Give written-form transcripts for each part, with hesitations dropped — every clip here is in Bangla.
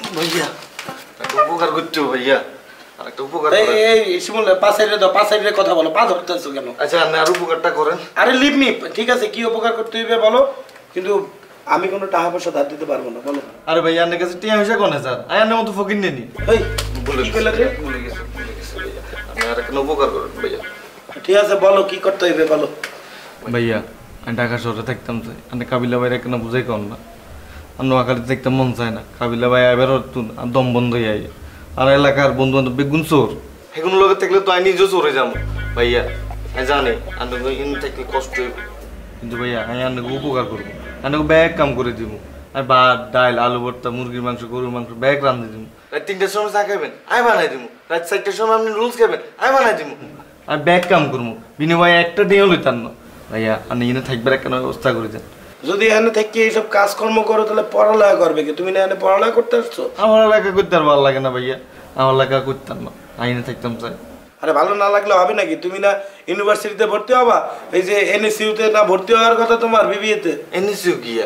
ভাইয়া একটা উপকার করছো ভাইয়া, আর একটা উপকার এই শিমুল পাঁচ সাইডে কথা বলো, পা ধরতেছো কেন? আচ্ছা আপনি আর উপকারটা করেন। আরে লিভ মি, ঠিক আছে কি উপকার করতে হইবে বলো, কিন্তু আমি কোনো টাকা পয়সা ধার দিতে পারবো না, বলো। আরে ভাইয়া আপনার কাছে টিয়া পয়সা কোনে স্যার, আয়ানের মতো ফকির নেনি। এই কি কইলা রে? ভুলে গেছে ভাইয়া, আপনি আর একটা উপকার করেন ভাইয়া। ঠিক আছে বলো কি করতে হইবে বলো। ভাইয়া আমি ঢাকা শহরে থাকতাম চাই, আপনি কাবিলা ভাইরা কেন বুঝাই কন না, আর নোয়াখালীতে দেখতে মন চায় না, কাবিলা ভাই এবার দম বন্ধ হয়ে আই, আর এলাকার বন্ধু বান্ধব বেগুন চোর, সেগুলো লোকের থাকলে তো আমি নিজেও চোরে যাবো ভাইয়া। আমি জানি আপনাকে ইন থাকলে কষ্ট হইব, কিন্তু ভাইয়া আমি আপনাকে উপকার করবো, আপনাকে ব্যাগ কাম করে দিব, আর ভাত ডাল আলু ভর্তা মুরগির মাংস গরুর মাংস ব্যাগ রান্ধে দিব, রাত 3টার সময় চা খাবেন আমি বানাই দিব, রাত 4টার সময় আপনি রুলস খাবেন আমি বানাই দিব, আর ব্যাগ কাম করবো বিনিময়ে একটা নিয়েও লইতাম না ভাইয়া। আপনি এনে থাকবার একটা ব্যবস্থা করে দেন। যদি এখানে থেকে এইসব কাজকর্ম করো তাহলে পড়ালেখা করবে কি? তুমি না এখানে পড়ালেখা করতে আসছো? আমার এলাকা করতে আর ভালো লাগে না ভাইয়া, আমার এলাকা করতাম না, আইনে থাকতাম চাই। আরে ভালো না লাগলে হবে নাকি? তুমি না ইউনিভার্সিটিতে ভর্তি হবা, এই যে এনএসইউতে না ভর্তি হওয়ার কথা তোমার বিবিএতে। এনএসইউ গিয়া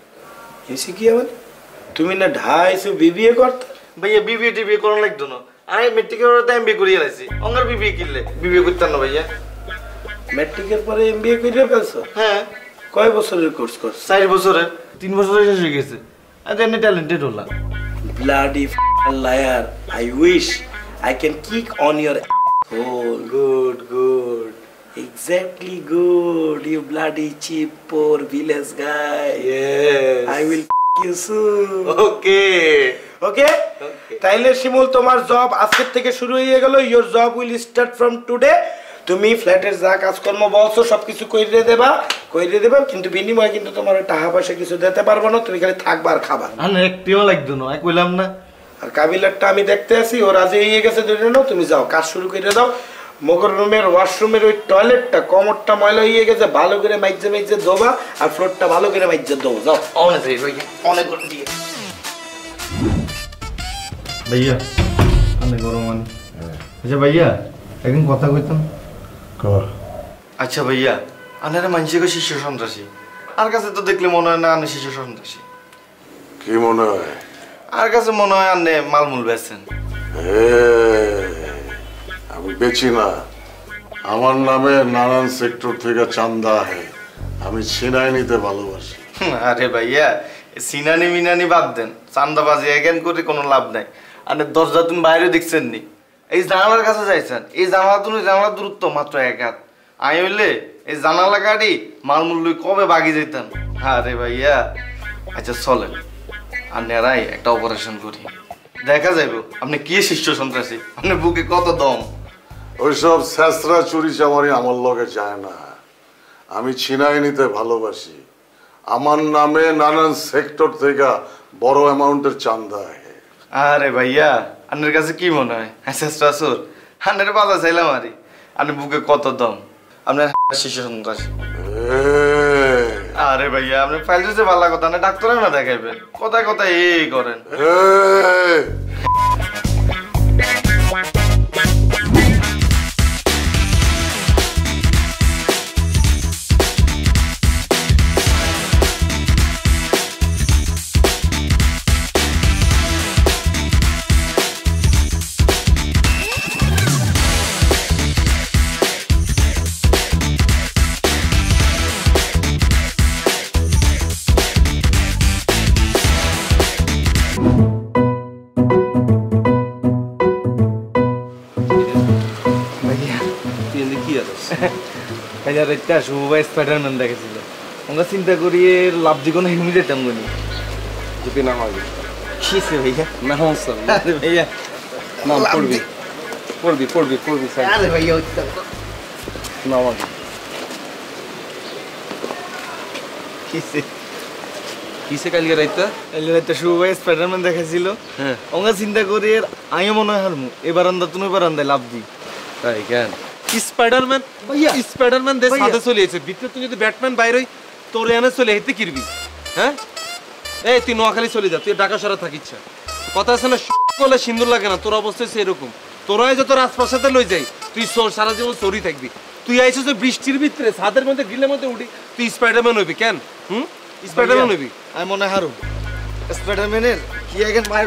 এসি কি হবে? তুমি না ঢাইছো বিবিএ করতে? ভাইয়া বিবিএ টিবিএ করানো লাগতো না, আমি মেট্রিকের পরে এমবিএ করিয়ে লাইছি, অঙ্গার বিবিএ কিনলে বিবিএ করতাম না ভাইয়া। ম্যাট্রিকের পরে এমবিএ করে ফেলছো? হ্যাঁ। কয় বছরের কোর্স করছো? 4 বছরের, 3 বছরে শেষ হয়ে গেছে, আমি এমনি ট্যালেন্টেড হলাম। Bloody liar, I wish I can kick on your hole. Good good, exactly good, you bloody cheap poor village guy. Yes I will you soon. Okay okay তাইলে শিমুল তোমার জব আজকের থেকে শুরু হয়ে গেল। Your job will start from today. তুমি ফ্ল্যাটের যা কাজকর্ম বলছো সবকিছু কইরে দেবা, কিন্তু বিনিময়ে কিন্তু তোমার টাকা পয়সা কিছু দিতে পারবো না, তুমি খালি থাকবা আর খাবা। আরে একটিও লাগতো না, আমি কইলাম না। আর কাবিলারটা আমি দেখতে আসি, ও রাজি হয়ে গেছে, ধরে নাও তুমি যাও কাজ শুরু করে দাও। মগর রুমের ওয়াশরুমের ওই টয়লেটটা কমরটা ময়লা হয়ে গেছে, ভালো করে মাইজে ধোবা, আর ফ্লোরটা ভালো করে মাইজে ধোবো। যাও অনেক ভাইয়া, অনেক করে দিয়ে ভাইয়া অনেক গরম মানে। আচ্ছা ভাইয়া একদিন কথা কইতাম। আচ্ছা ভাইয়া আনারা মানুষকে শিশু সন্ত্রাসী, আর কাছে তো দেখলে মনে হয় না আনে শিশু সন্ত্রাসী। কি মনে হয়? আর কাছে মনে হয় আনে মালমূল বেচেন। আমি বেচি না, আমার নামে নানান সেক্টর থেকে চান্দা হয়, আমি ছিনাই নিতে ভালোবাসি। আরে ভাইয়া সিনানি মিনানি বাদ দেন, চান্দাবাজি এগেন করে কোনো লাভ নাই। আরে দরজা তুমি বাইরে দেখছেন নি, এই জানালার কাছে যাইছেন, এই জানালার দূরত্ব মাত্র 1 হাত। আমি হইলে এই জানালা কাটি মালমূল কবে বাগি যেতাম। আরে ভাইয়া আচ্ছা চলেন আন্নারাই একটা অপারেশন করি, দেখা যাইব আপনি কি শিষ্য সন্ত্রাসী, আপনি বুকে কত দম। ওইসব ছেঁচড়া চুরি চামারি আমার লগে যায় না, আমি ছিনাই নিতে ভালোবাসি। আমার নামে নানান সেক্টর থেকে বড় অ্যামাউন্টের চান্দা হয়। আরে ভাইয়া আপনার কাছে কি মনে হয় চেষ্টা সুর? আপনার বাধা চাইলাম আরে, আপনি বুকে কত দম, আপনার শিশু সন্ত্রাসী। আরে ভাইয়া আপনি ফাইল দিতে ভালো কথা না, ডাক্তার না দেখাইবেন, কথায় কথায় এই করেন। স্পাইডারম্যান দেখেছিল, আমরা চিন্তা করি লাভ দি কোনো হিমি যেতাম গনি যদি না হয়। কিসে ভাইয়া না হচ্ছে ভাইয়া না পড়বি আরে ভাইয়া না আমাকে কিসে কালকে রাইতে শুভ ভাই স্পাইডারম্যান দেখেছিল, আমরা চিন্তা করি আমিও মনে হয় হারমু এই বারান্দা তুমি বারান্দায় লাভ দি। তাই কেন? স্পাইডারম্যান দেশ সাথে চলে এসে ভিতরে তুই যদি ব্যাটম্যান বাইরে তোর এনে চলে হেঁটে কিরবি? হ্যাঁ এই তুই নোয়াখালী চলে যা, তুই ঢাকা শহরে থাকিস। কথা আছে না বলে সিন্দুর লাগে না, তোর অবস্থা সেরকম। তোরাই যত রাজপ্রাসাদে লই যাই তুই সারা জীবন চোরই থাকবি। তুই আইছিস বৃষ্টির ভিতরে ছাদের মধ্যে গ্রিলের মধ্যে উঠি, তুই স্পাইডারম্যান হইবি কেন? স্পাইডারম্যান হইবি? আমি মনে হারু স্পাইডারম্যানের কি এখন মায়ের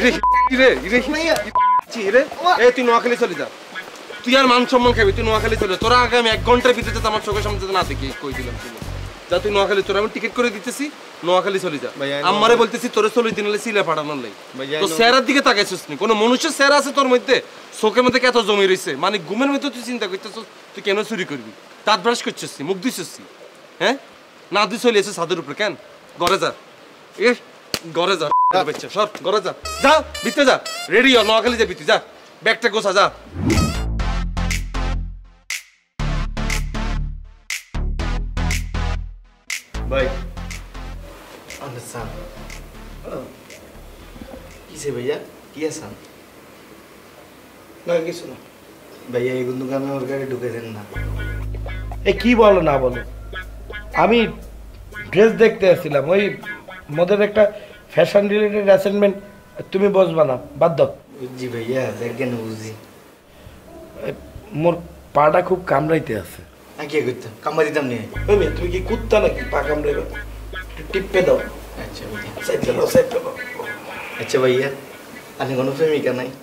তুই নোয়াখালী চলে যা, তুই আর মান সম্মান খাবি, তুই নোয়াখালী চলে। তোরা আগামী 1 ঘন্টার ভিতরে আমার চোখের সামনে না দেখি কই দিলাম যা, তুই নোয়াখালী তোর আমি টিকিট করে দিতেছি, নোয়াখালী চলে যা। আমারে বলতেছি তোরে চলে দিন সিলে পাঠানোর লাই, তো চেহারার দিকে তাকাইছিস নি? কোনো মানুষের চেহারা আছে তোর মধ্যে? চোখের মধ্যে কত জমি রয়েছে, মানে ঘুমের মধ্যে তুই চিন্তা করতেছ তুই কেন চুরি করবি? দাঁত ব্রাশ করছিস, মুখ ধুইছিস, হ্যাঁ? না তুই চলে এসে ছাদের উপরে কেন? ঘরে যা, এ ঘরে যা, সর ঘরে যা, যা ভিতরে যা, রেডি হ, নোয়াখালী যাবি তুই, যা ব্যাগটা গোছা যা। ভাই কিসে ভাইয়া কি আসান? না কিছু না ভাইয়া এই দোকানে ওর গাড়ি ঢুকে দেন না। এ কি বলো না বলো, আমি ড্রেস দেখতে আসছিলাম, ওই মোদের একটা ফ্যাশন রিলেটেড অ্যাসাইনমেন্ট, তুমি বসবা না, বাদ দাও। বুঝছি ভাইয়া, দেখেন বুঝি। মোর পাটা খুব কামড়াইতে আছে। আমি কি করতাম? কামড়া দিতাম নিয়ে। ওই মেয়ে, তুমি কি কুত্তা নাকি পা কামড়াইবে? একটু টিপে দাও। আচ্ছা ভাইয়া, সাইডে দাও, সাইডে দাও। আচ্ছা ভাইয়া, আপনি কোনো প্রেমিকা নাই?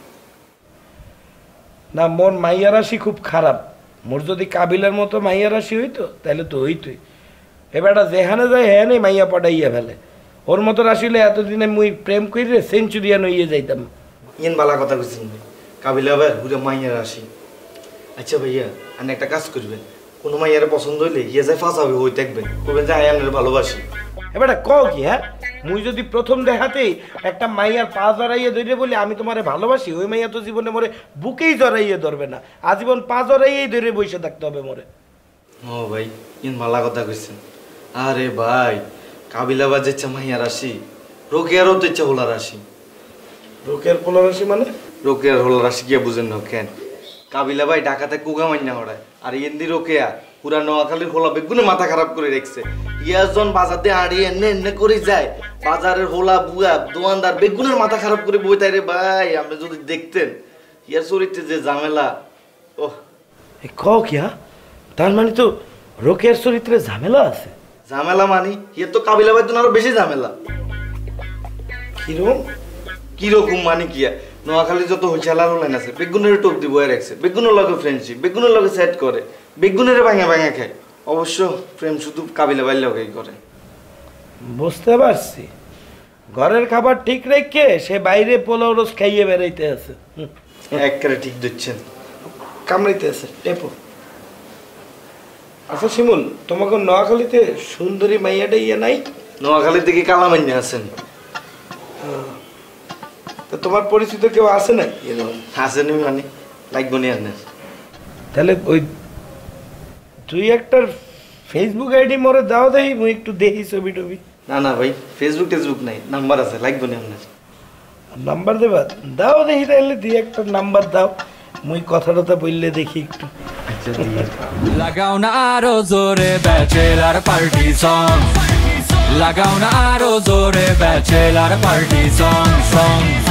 না, মোর মাইয়া রাশি খুব খারাপ। মোর যদি কাবিলার মতো মাইয়া রাশি হইতো তাহলে তো হইতোই। এবারটা যেখানে যায় হ্যাঁ মাইয়া পটাইয়া ফেলে। ওর মতো রাশি হলে এতদিনে মুই প্রেম কইরে সেঞ্চুরিয়ান হইয়ে যাইতাম। ইয়েন বালা কথা কইছেন ভাই, কাবিলা আবার ঘুরে মাইয়ার আসি। আচ্ছা ভাইয়া, আপনি একটা কাজ করবেন, কোনো মাইয়ার পছন্দ হইলে ইয়ে যায় ফাঁসাবে, ওই দেখবেন, বলবেন যে আয়ানের ভালোবাসি। এবারটা কও কি? হ্যাঁ, মুই যদি প্রথম দেখাতেই একটা মাইয়ার পা জড়াইয়ে ধরে বলি আমি তোমারে ভালোবাসি, ওই মাইয়া তো জীবনে মোরে বুকেই জড়াইয়ে ধরবে না, আজীবন পা জড়াইয়েই ধরে বসে থাকতে হবে মোরে। ও ভাই, ইয়েন বালা কথা কইছেন। আরে ভাই, কাবিলা বাজে ইচ্ছা মাইয়ার আসি, রোকেয়ারও তো ইচ্ছা হোলার আসি। রোকের পোলা রাশি মানে? রোকেয়ার হোলার আসি কি বুঝেন না কেন? কাবিলা ভাই ঢাকাতে কুগা মান্না হড়ায়, আর ইন্দি রোকেয়া পুরা নোয়াখালীর হোলা বেগুনে মাথা খারাপ করে রেখছে। ইয়াজন বাজার দিয়ে আড়িয়ে এনে এনে করে যায়, বাজারের হোলা বুয়া দোয়ানদার বেগুনের মাথা খারাপ করে বই তাই রে ভাই, আপনি যদি দেখতেন ইয়ার চরিত্রে যে ঝামেলা। ওহ, কও কি? হ্যাঁ, তার মানে তো রোকের চরিত্রে ঝামেলা আছে। ঝামেলা মানি ইয়ে তো কাবিলা ভাই তো আরো বেশি ঝামেলা। কিরকম? কিরকম মানে কি? নোয়াখালী যত হইচালার লাইন আছে বেগুনের টোপ দিব রাখছে, বেগুনের লগে ফ্রেন্ডশিপ, বেগুনের লগে সেট করে, বেগুনের ভাঙা ভাঙা খায়। অবশ্য প্রেম শুধু কাবিলা ভাইয়ের লগেই করে। বুঝতে পারছি, ঘরের খাবার ঠিক রেখে সে বাইরে পোলাও রোজ খাইয়ে বেড়াইতে আছে। একবারে ঠিক দিচ্ছেন, কামড়াইতে আছে টেপো। আচ্ছা শিমুল, তোমাকে নোয়াখালীতে সুন্দরী মাইয়াটা ইয়ে নাই? নোয়াখালী থেকে কালামান্যা আছেন। তো তোমার পরিচিত কেউ আছে না? আসেনি মানে লাগবো নি আপনার? তাহলে ওই তুই একটা ফেসবুক আইডি মোরে দাও, দেখি মুই একটু দেখি ছবি টবি। না না ভাই, ফেসবুক টেসবুক নাই, নাম্বার আছে, লাগবো নি আপনার? নাম্বার দেবা? দাও দেখি, তাহলে তুই একটা নাম্বার দাও, মুই কথা টথা বললে দেখি একটু। আচ্ছা দিয়ে লাগাও না আরো জোরে ব্যাচেলার পার্টি সং, লাগাও না আরো জোরে ব্যাচেলার পার্টি সং সং।